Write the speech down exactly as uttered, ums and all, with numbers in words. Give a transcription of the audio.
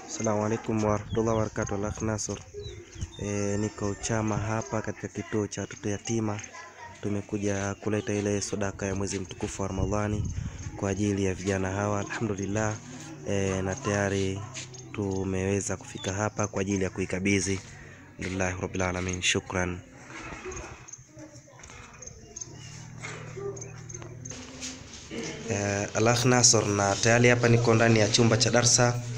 Assalamu alaikum warahmatullahi wabarakatuh. Al-Akh Nasor. E, niko Chama hapa katika kituo cha watoto yatima. Tumekuja kuleta ile sadaka ya mwezi mtukufu wa Ramadhani kwa ajili ya vijana hawa. Alhamdulillah, e, na tayari tumeweza kufika hapa kwa ajili ya kuikabidhi. Alhamdulillah rabbil alamin. Shukran. Uh, Al-Akh Nasor, na tayari hapa niko ndani ya chumba cha darsa.